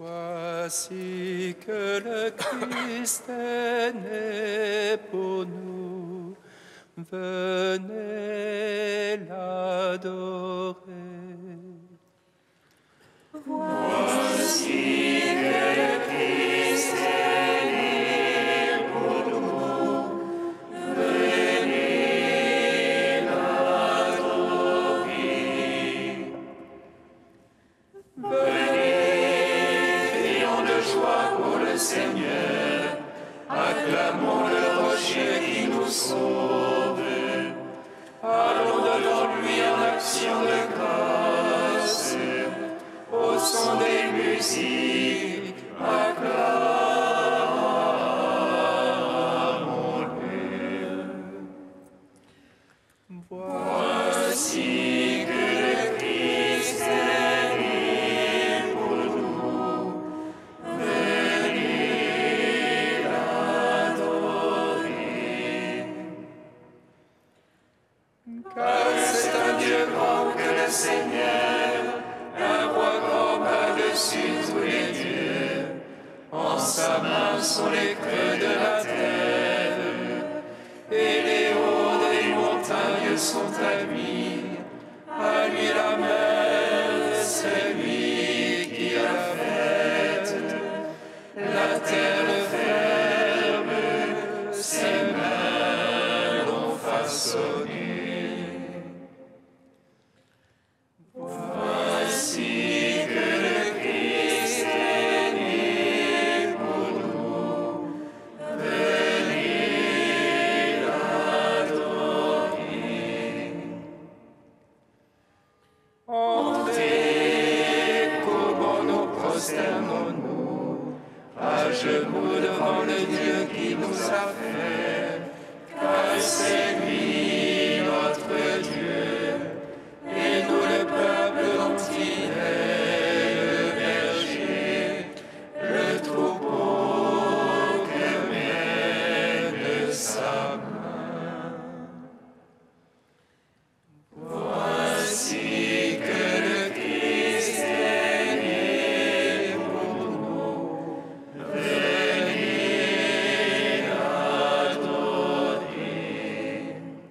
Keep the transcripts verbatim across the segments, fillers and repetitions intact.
Voici que le Christ est né pour nous, venez l'adorer. Voici que le Christ est né pour nous, venez l'adorer. Venez, crions de joie pour le Seigneur, acclamons le rocher qui nous sauve. Allons devant lui en action de grâce, au son des musiques, acclamons-le. Voici que le Christ est né pour nous, venez l'adorer. Car c'est un Dieu grand que le Seigneur, un roi grand par-dessus tous les dieux. En sa main sont les creux de la terre, et les hauts des montagnes sont à lui. À lui la main, c'est lui qui a faite. La terre ferme, ses mains l'ont façonné. Voici que le Christ est né pour nous, venez l'adorer. Entrez, comment nous prosternons-nous, à genoux devant le Dieu qui nous a fait, car c'est lui notre Dieu, et nous le peuple dont il est le berger, le troupeau que mène sa main. Voici que le Christ est né pour nous, venez l'adorer.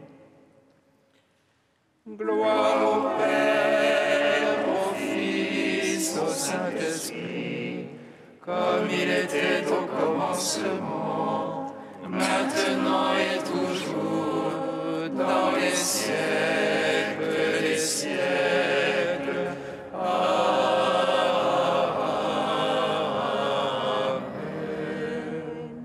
Gloire au Père, au Fils, au Saint-Esprit, comme il était au commencement, maintenant et toujours, dans les siècles des siècles. Amen.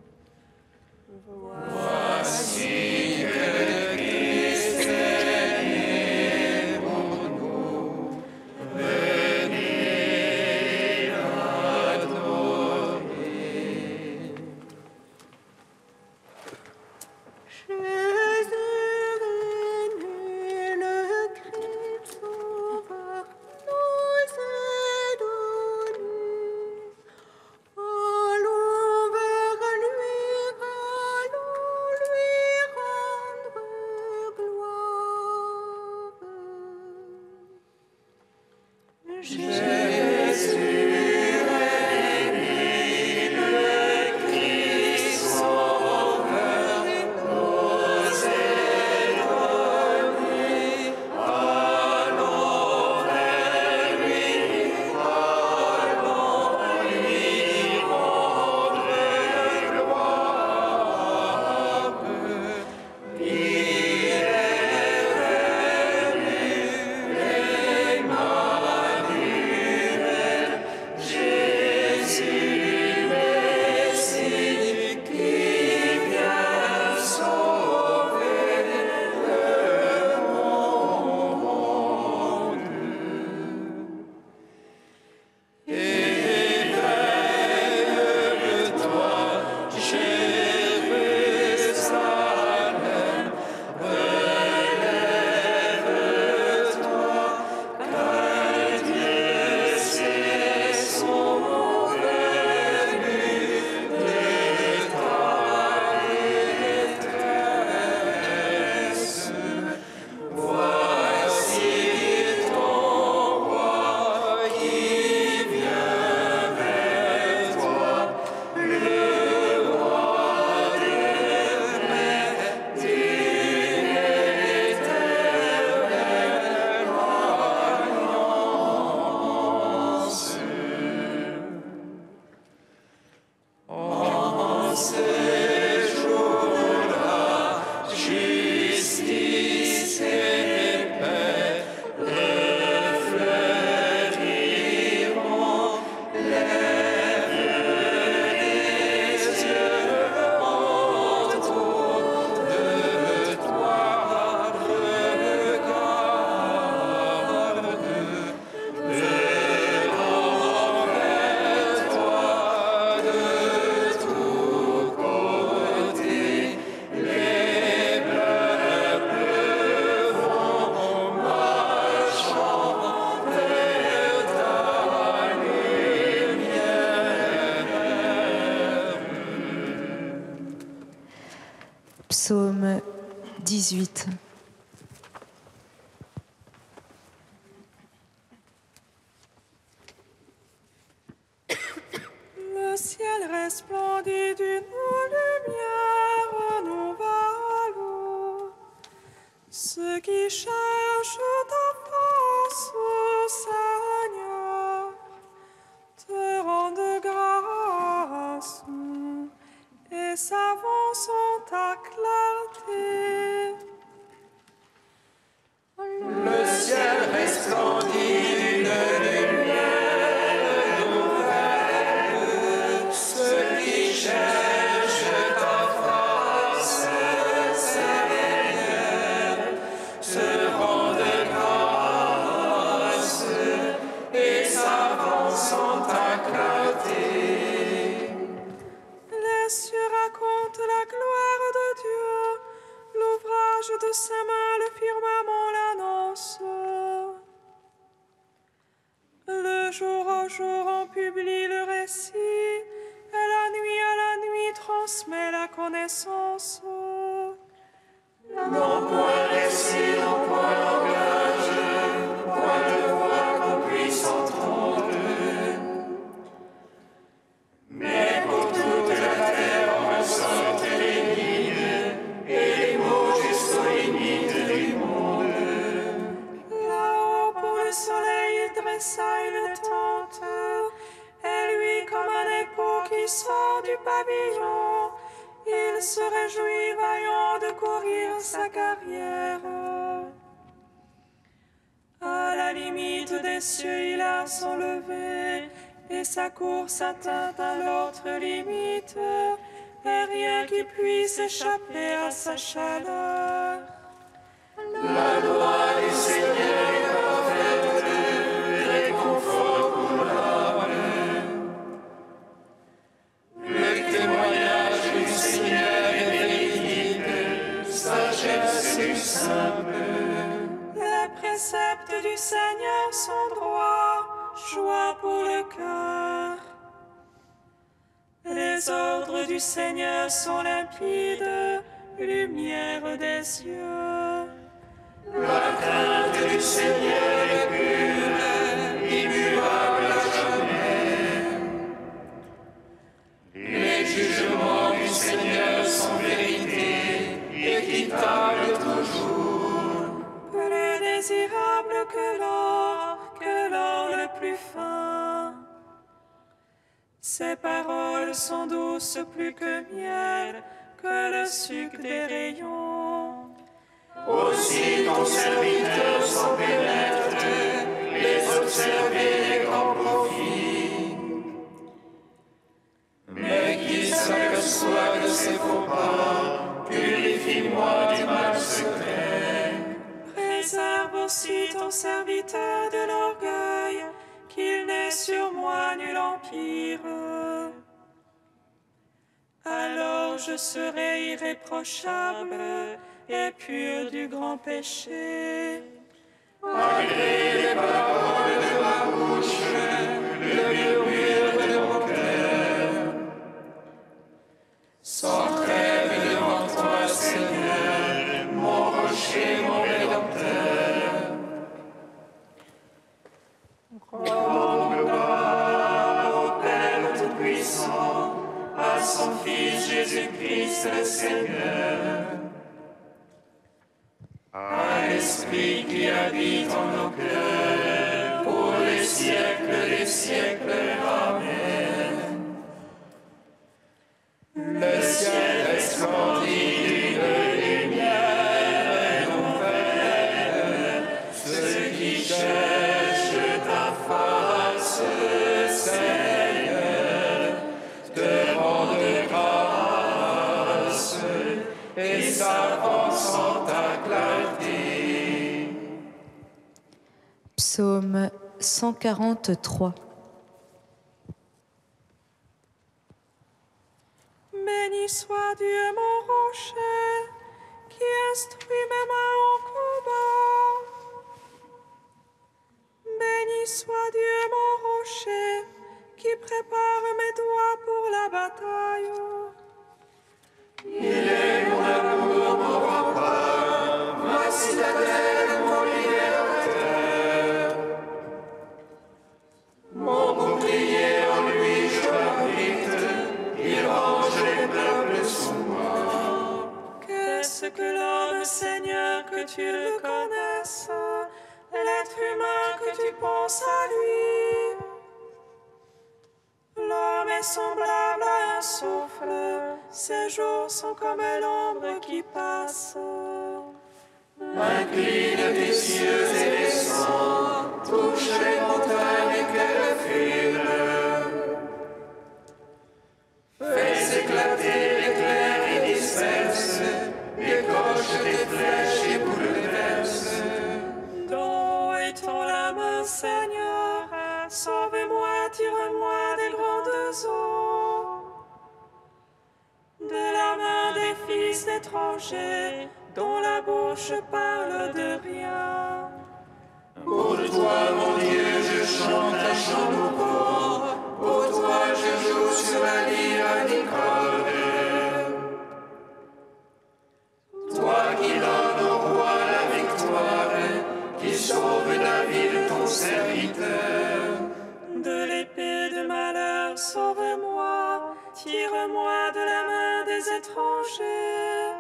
Voici que le Christ est né pour nous, venez l'adorer. Jésus est né, le Christ sauveur nous est donné. Allons vers lui, allons lui rendre gloire. Jésus est né, le Christ sauveur nous est donné. Allons vers lui, allons lui rendre gloire. Il est venu, Emmanuel. Psaume dix-huit. Le ciel resplendit d'une lumière nouvelle. Ceux qui cherchent ta face, Seigneur, te rendent grâce et s'avancent en ta clarté. Le ciel resplendit d'une lumière nouvelle. Ceux qui cherchent ta face, Seigneur, te rendent grâce et s'avancent en ta clarté. Les cieux racontent la gloire de Dieu, l'ouvrage de sa main, le firmament l'annonce. Le jour au jour on publie le récit, et la nuit à la nuit transmet la connaissance. Non point récit, non point langage, point de voix qu'on puisse entendre. Mais pour toute la terre en ressortent les lignes et les mots jusqu'aux limites du monde. Là-haut pour le soleil il dressa une tente, et lui comme un époux qui sort du pavillon, il se réjouit vaillant de courir sa carrière. À la limite des cieux il a son lever, et sa course atteint à l'autre limite, et rien qui puisse échapper à sa chaleur. La loi du Seigneur est parfaite, réconfort pour l'âme. Le témoignage du Seigneur est véridique, sagesse du simple. Les préceptes du Seigneur sont droits, joie pour le cœur. Les ordres du Seigneur sont limpides, lumière des yeux. La crainte du Seigneur est pure, immuable à jamais. Les jugements du Seigneur sont vérité, équitables toujours. Plus désirable que l'or, que l'or le plus fin. Ses paroles sont douces plus que miel, que le sucre des rayons. Aussi ton serviteur s'en pénètre, les observer les grands profits. Mais qui s'aperçoit de ses faux pas, purifie-moi du mal secret. Préserve aussi ton serviteur de l'orgueil, qu'il n'ait sur moi nul empire. Alors je serai irréprochable et pur du grand péché. Malgré les paroles de ma bouche, le murmure de mon cœur, sans trêve devant toi, Seigneur, mon rocher, mon rédempteur. Rends gloire au Père Tout-Puissant, à son Fils Jésus-Christ le Seigneur, à l'Esprit qui habite en nos cœurs, pour les siècles des siècles. Amen. Le ciel resplendit d'une lumière nouvelle. Ceux qui cherchent ta face, Seigneur, te rendent grâce et s'avancent en ta clarté. Psaume cent quarante-trois. Béni soit Dieu mon rocher, qui instruit mes mains au combat. Béni soit Dieu mon rocher, qui prépare mes doigts pour la bataille. Il est mon amour L'homme, Seigneur, que tu le connaisses, l'être humain que tu penses à lui. L'homme est semblable à un souffle, ses jours sont comme l'ombre qui passe. Incline tes cieux et descends, touche les montagnes et qu'elles fument. Fais éclater l'éclair et disperse, décoche tes flèches et bouleverse. Dont est-on la main, Seigneur? Sauve-moi, tire-moi des grandes eaux. De la main des fils d'étrangers, dont la bouche parle de rien. Pour toi, mon Dieu, je chante un chant nouveau. Pour toi, je joue sur la lyre à Nicole. Toi qui donnes au roi la victoire, qui sauve David, ton serviteur. De l'épée de malheur, sauve-moi, tire-moi de la main des étrangers,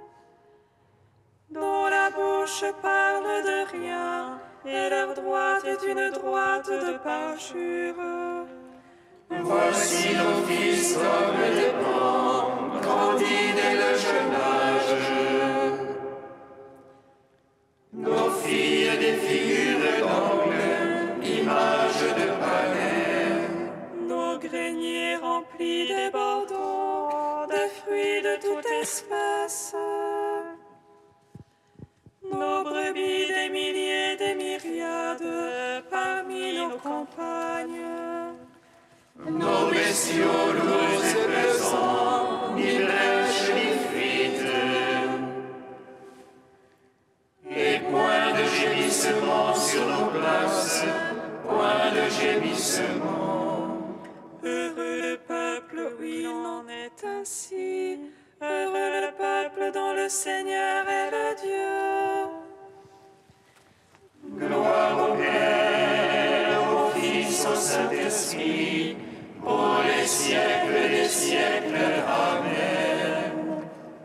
dont la bouche parle de rien, et leur droite est une droite de parjure. Voici nos fils comme des plants, grandis dès le jeune âge. Nos filles des figures d'angle, images de palais. Nos greniers remplis des bordeaux, de fruits de toute espèce. Nos brebis des milliers, des myriades, parmi nos campagnes. Nos bestiaux lourds et pesants, ni brèche ni fuite. Et point de gémissement sur nos places, point de gémissement. Heureux le peuple où il en est ainsi, heureux le peuple dont le Seigneur est le Dieu. Gloire au Père, au Fils, au Saint-Esprit, pour les siècles des siècles. Amen.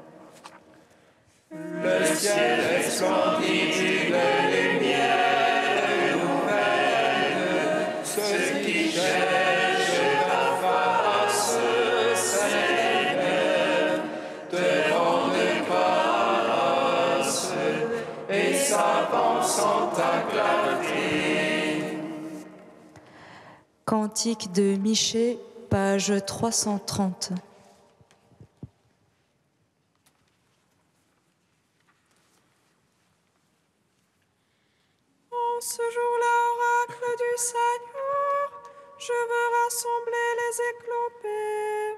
Le ciel resplendit d'une lumière nouvelle, ceux qui cherchent ta face, Seigneur, te rendent grâce et s'avancent en ta clarté. Cantique de Michée, page trois cent trente. En ce jour-là, oracle du Seigneur, je veux rassembler les éclopés,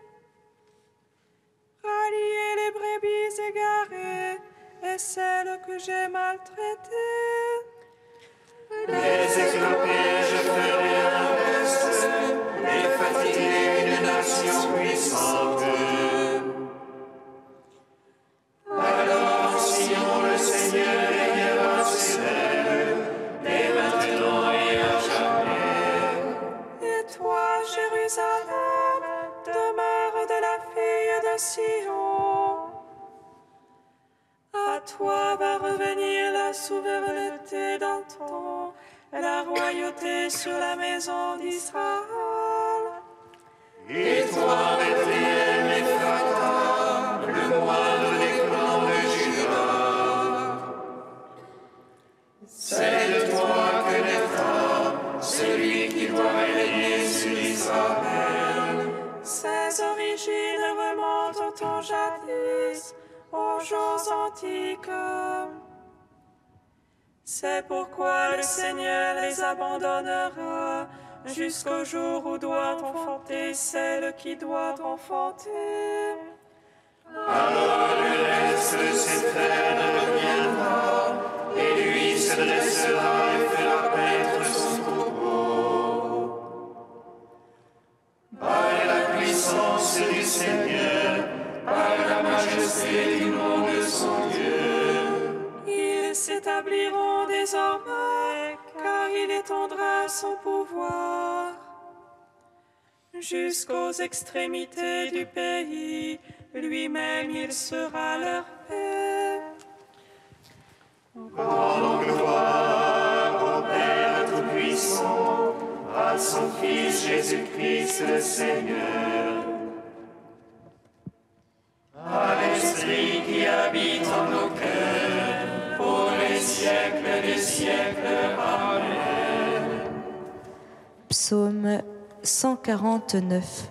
rallier les brebis égarées et celles que j'ai maltraitées. Les éclopés, je ferai un reste, et fatiguer une nation puissante. Alors, Sion, le Seigneur régnera sur elle, dès maintenant et à jamais. Et toi, Jérusalem, demeure de la fille de Sion. À toi va revenir la souveraineté d'antan, la royauté sur la maison d'Israël. Et toi, Bethléem Ephrata, le moindre des clans de Juda, c'est de toi que naîtra celui qui doit régner sur Israël. Ses origines remontent au temps jadis, aux jours antiques. C'est pourquoi le Seigneur les abandonnera jusqu'au jour où doit enfanter celle qui doit enfanter. Alors le reste de ses frères reviendra, et lui se dressera et fera paître son troupeau. Par la puissance du Seigneur, par la majesté du nom de son Dieu, Ils s'établiront désormais, car il étendra son pouvoir jusqu'aux extrémités du pays. Lui-même, il sera leur paix. Christ le Seigneur. À l'Esprit qui habite en nos cœurs, pour les siècles des siècles. Amen. Psaume cent quarante-neuf.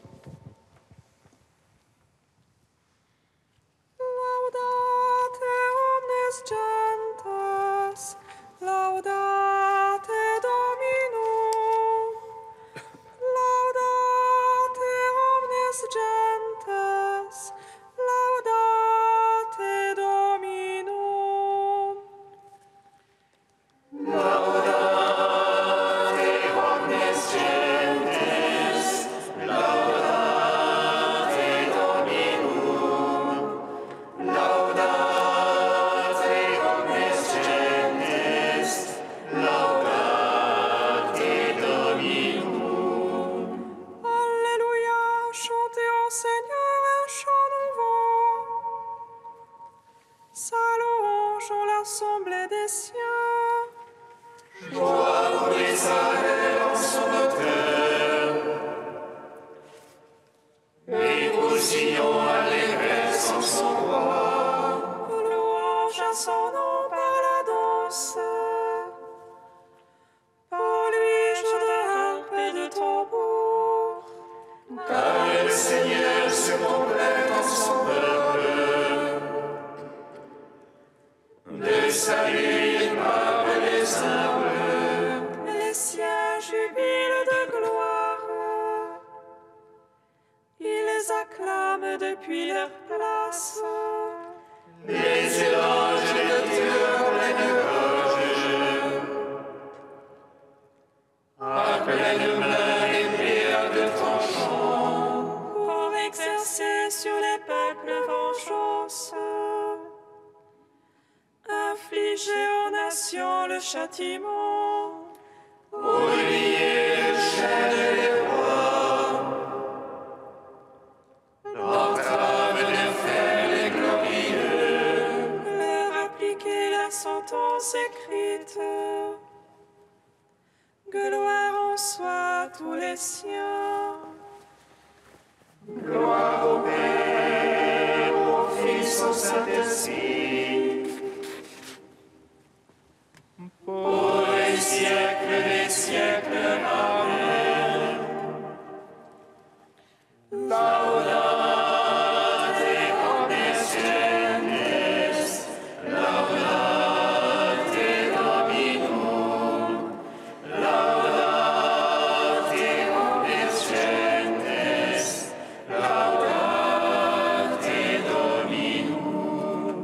Laudate omnes gentes, laudate Dominum, laudate omnes gentes, laudate Dominum. Laudate omnes gentes, laudate Dominum, laudate omnes gentes, laudate Dominum. Alléluia, chantez au Seigneur un chant nouveau. Sa louange en l'assemblée des siens. Joie pour Israël en son auteur, et pour Sion allégresse en son roi. Louange à son nom par la danse. Pour lui, je de harpe et de tambour. Car le Seigneur se complète en son peuple. De salut il parle les humbles. Les siens jubilent de gloire. Ils les acclament depuis leur place. Les éloges de Dieu en pleine gorge. À pleine main l'épée à deux tranchants. Pour exercer sur les peuples vengeance. Infliger aux nations le châtiment. Pour lier le chêne des rois. L'entrave de fer les glorieux. Leur appliquer la sentence écrite. Gloire en soit à tous les siens. Gloire au Père, au Fils, au Saint-Esprit. Pour les siècles des siècles. Amen. Laudate omnes gentes, laudate Dominum, laudate omnes gentes, laudate Dominum.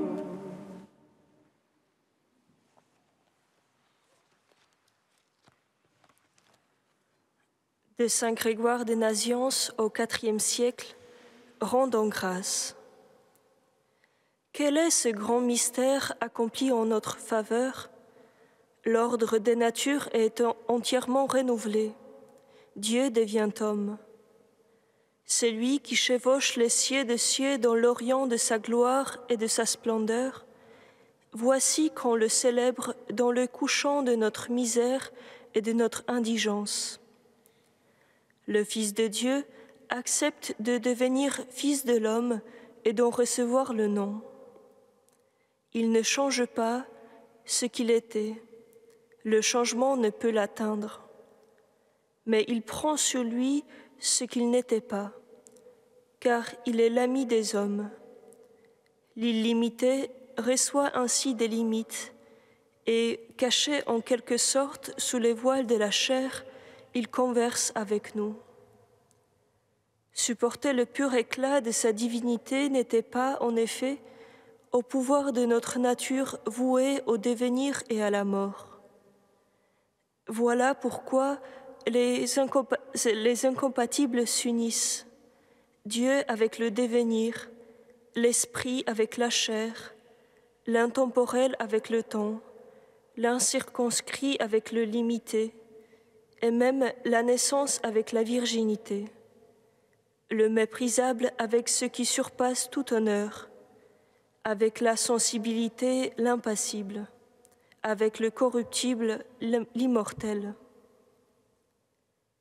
De Saint Grégoire de Nazianze au quatrième siècle, rendons grâce. Quel est ce grand mystère accompli en notre faveur? L'ordre des natures est entièrement renouvelé. Dieu devient homme. C'est lui qui chevauche les cieux de cieux dans l'orient de sa gloire et de sa splendeur. Voici qu'on le célèbre dans le couchant de notre misère et de notre indigence. Le Fils de Dieu accepte de devenir Fils de l'homme et d'en recevoir le nom. Il ne change pas ce qu'il était. Le changement ne peut l'atteindre. Mais il prend sur lui ce qu'il n'était pas, car il est l'ami des hommes. L'illimité reçoit ainsi des limites, et, caché en quelque sorte sous les voiles de la chair, il converse avec nous. Supporter le pur éclat de sa divinité n'était pas, en effet, au pouvoir de notre nature vouée au devenir et à la mort. Voilà pourquoi les, incompa- les incompatibles s'unissent. Dieu avec le devenir, l'esprit avec la chair, l'intemporel avec le temps, l'incirconscrit avec le limité, et même la naissance avec la virginité, le méprisable avec ce qui surpasse tout honneur, avec la sensibilité l'impassible, avec le corruptible l'immortel.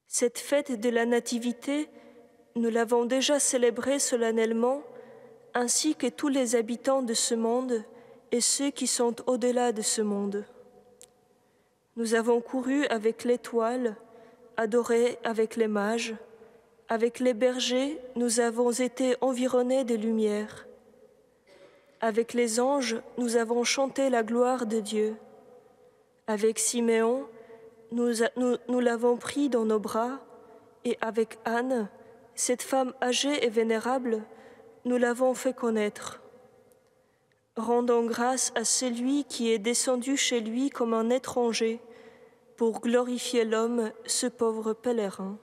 Cette fête de la Nativité, nous l'avons déjà célébrée solennellement, ainsi que tous les habitants de ce monde et ceux qui sont au-delà de ce monde. Nous avons couru avec l'étoile, adoré avec les mages, avec les bergers, nous avons été environnés de lumière. Avec les anges, nous avons chanté la gloire de Dieu. Avec Siméon, nous, nous, nous l'avons pris dans nos bras, et avec Anne, cette femme âgée et vénérable, nous l'avons fait connaître. Rendons grâce à celui qui est descendu chez lui comme un étranger, pour glorifier l'homme, ce pauvre pèlerin.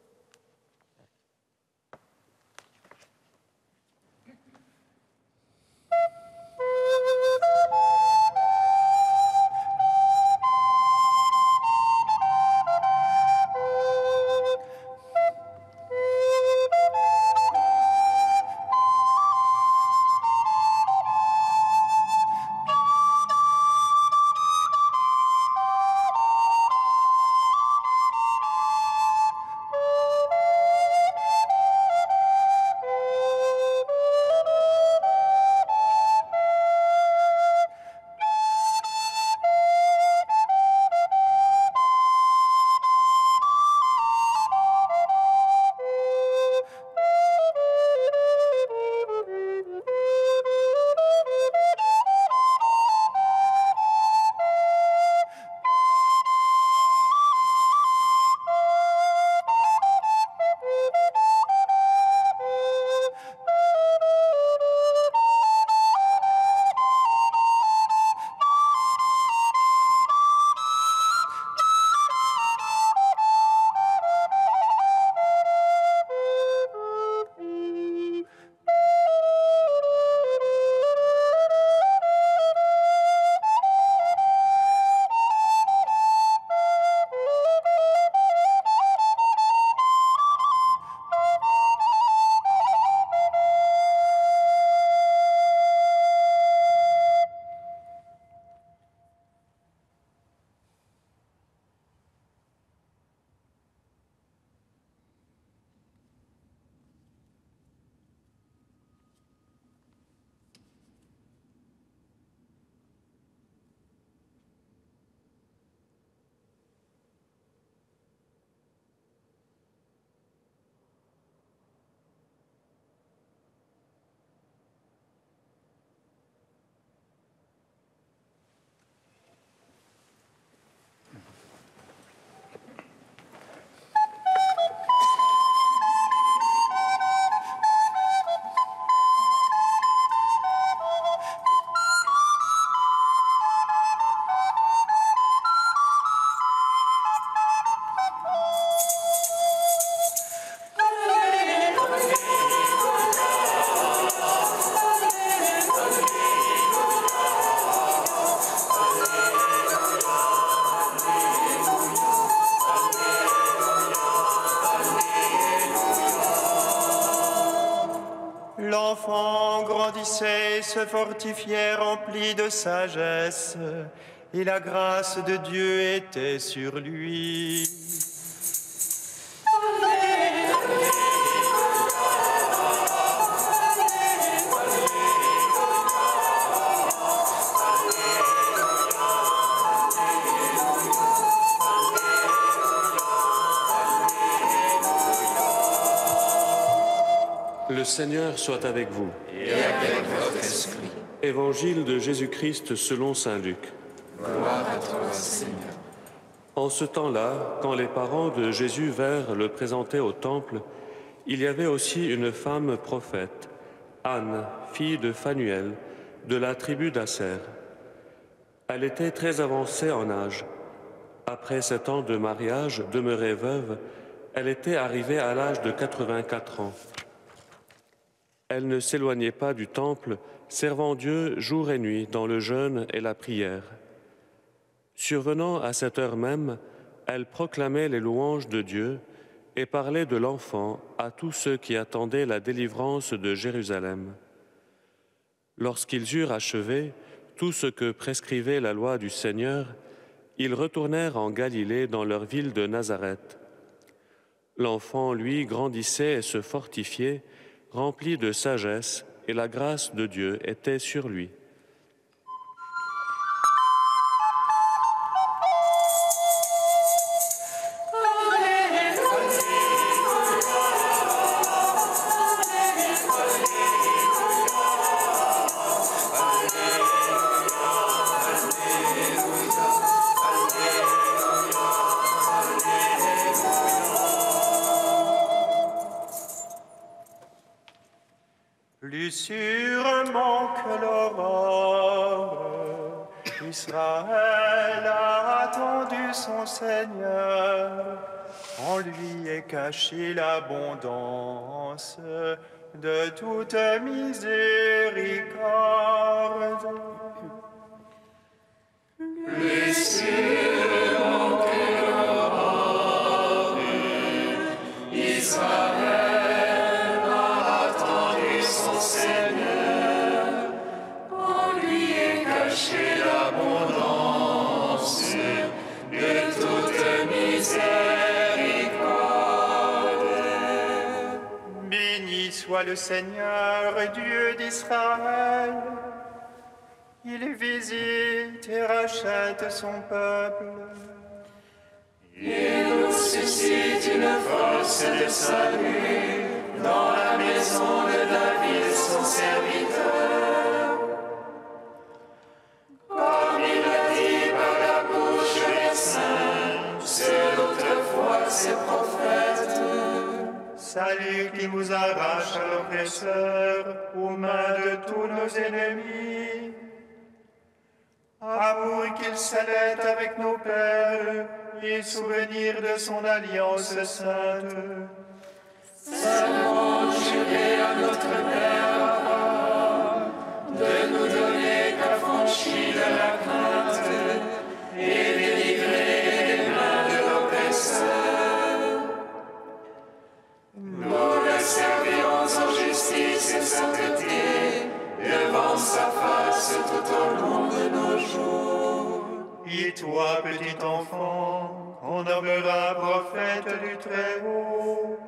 L'enfant grandissait, se fortifiait, rempli de sagesse, et la grâce de Dieu était sur lui. Le Seigneur soit avec vous. Et avec votre esprit. Évangile de Jésus-Christ selon saint Luc. Gloire à toi, Seigneur. En ce temps-là, quand les parents de Jésus vinrent le présenter au temple, il y avait aussi une femme prophète, Anne, fille de Phanuel, de la tribu d'Aser. Elle était très avancée en âge. Après sept ans de mariage, demeurée veuve, elle était arrivée à l'âge de quatre-vingt-quatre ans. Elle ne s'éloignait pas du temple, servant Dieu jour et nuit dans le jeûne et la prière. Survenant à cette heure même, elle proclamait les louanges de Dieu et parlait de l'enfant à tous ceux qui attendaient la délivrance de Jérusalem. Lorsqu'ils eurent achevé tout ce que prescrivait la loi du Seigneur, ils retournèrent en Galilée dans leur ville de Nazareth. L'enfant, lui, grandissait et se fortifiait, rempli de sagesse, et la grâce de Dieu était sur lui. Plus sûrement que l'aurore, Israël a attendu son Seigneur. En lui est cachée l'abondance de toute miséricorde. Plus sûrement que l'aurore, Israël l'abondance de toute miséricorde. Béni soit le Seigneur, Dieu d'Israël. Il visite et rachète son peuple. Il nous suscite une force de salut dans la maison de David, son serviteur. Comme il l'a dit par la bouche des saints, c'est autrefois ses prophètes. Salut qui nous arrache à l'oppresseur, aux mains de tous nos ennemis. Amour qu'il s'allait avec nos pères, et souvenir de son alliance sainte. Seulement juré à notre Père Abraham de nous donner qu'affranchis de la crainte et délivrés des mains de l'oppresseur. Nous le servions en justice et sainteté devant sa face tout au long de nos jours. Et toi, petit enfant, on nommera prophète du Très-Haut.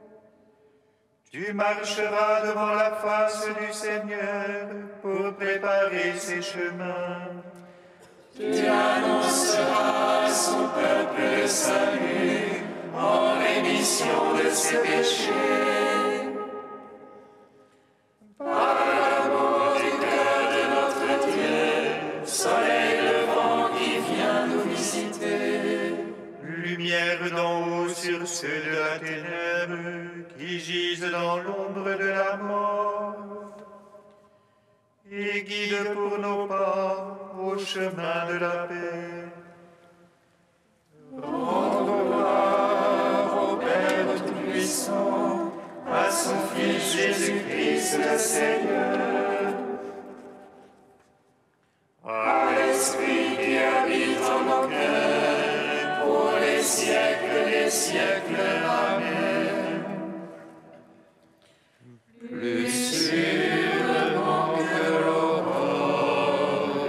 Tu marcheras devant la face du Seigneur pour préparer ses chemins. Tu annonceras à son peuple le salut en rémission de ses péchés. Par l'amour du cœur de notre Dieu, soleil levant qui vient nous visiter. Lumière d'en haut sur ceux de la ténèbre qui gisent dans l'ombre de la mort. Et guide pour nos pas au chemin de la paix. Rendre gloire au Père Tout-Puissant, à son Fils Jésus-Christ le Seigneur, à l'Esprit qui habite en nos cœurs, pour les siècles des siècles. Amen. Plus sûrement que l'aurore,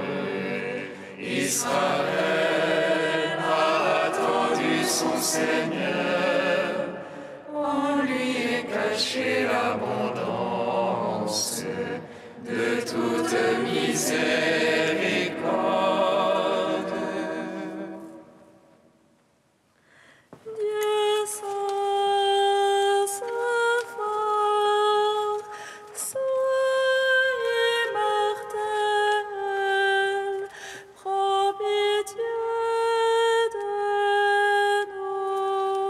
Israël a attendu son Seigneur. En lui est cachée l'abondance de toute miséricorde. Dieu saint, saint fort, sois immortel, prends pitié de nous.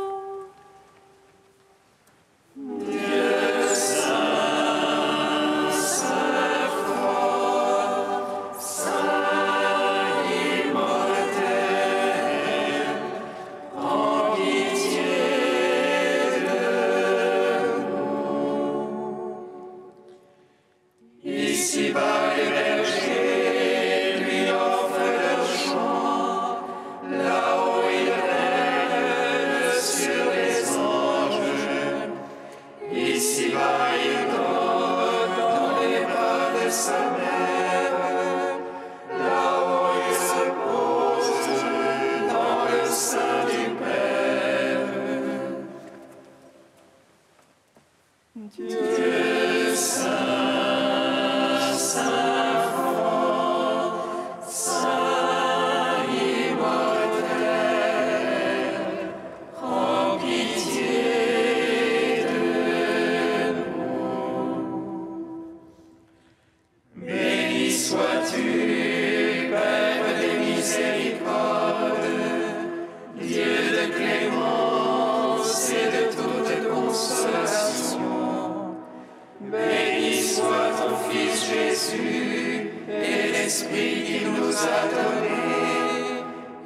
qu'il nous a donné,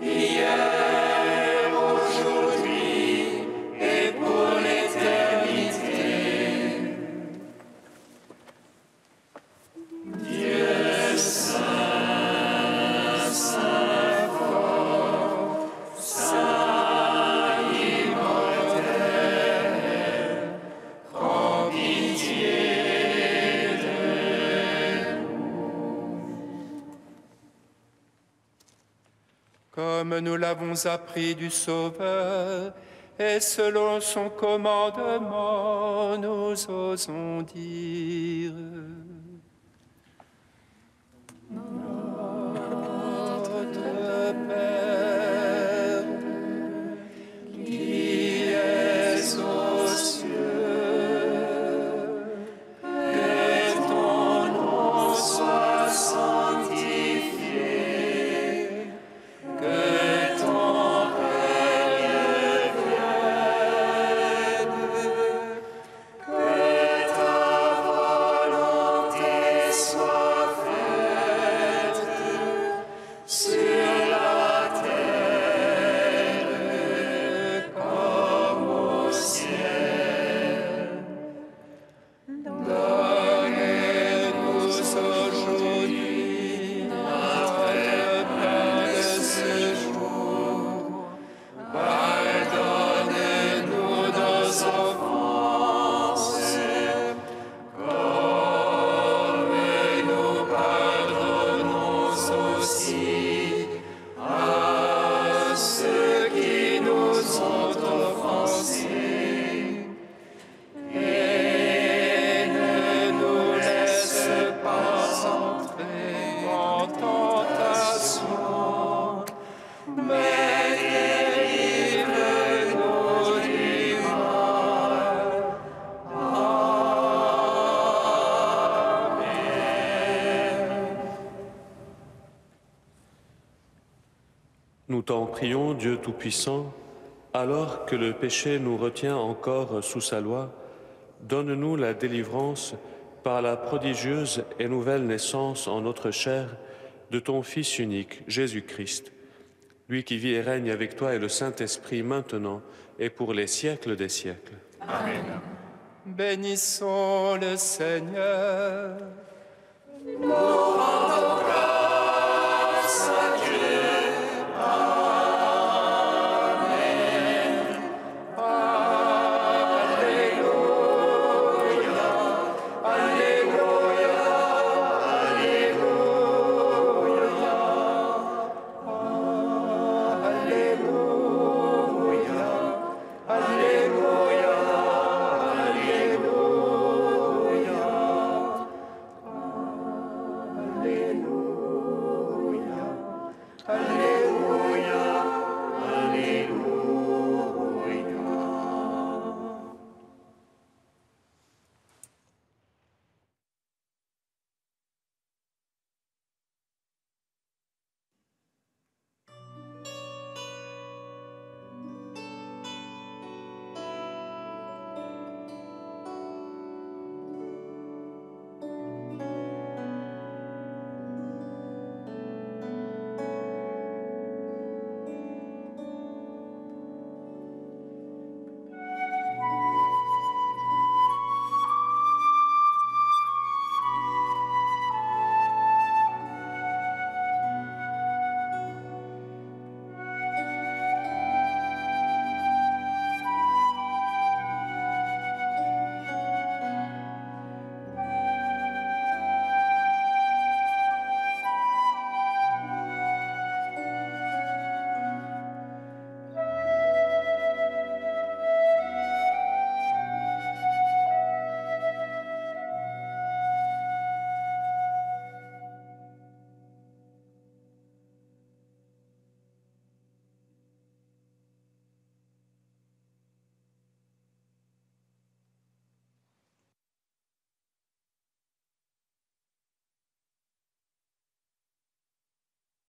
hier, aujourd'hui et pour l'éternité. Dieu saint, saint fort, saint immortel, prends pitié de nous. Comme nous l'avons appris du Sauveur, et selon son commandement, nous osons dire: Notre Père, qui es aux cieux, que ton nom soit sanctifié, que ton règne vienne, que ta volonté soit faite sur la terre comme au ciel. Donne-nous aujourd'hui notre pain de ce jour. Pardonne-nous nos offenses, comme nous pardonnons aussi à ceux qui nous ont offensés. Et ne nous laisse pas entrer en tentation, mais délivre-nous du mal. Amen. Nous t'en prions, Dieu Tout-Puissant, alors que le péché nous retient encore sous sa loi, donne-nous la délivrance par la prodigieuse et nouvelle naissance en notre chair de ton Fils unique, Jésus-Christ, lui qui vit et règne avec toi et le Saint-Esprit maintenant et pour les siècles des siècles. Amen. Bénissons le Seigneur. Nous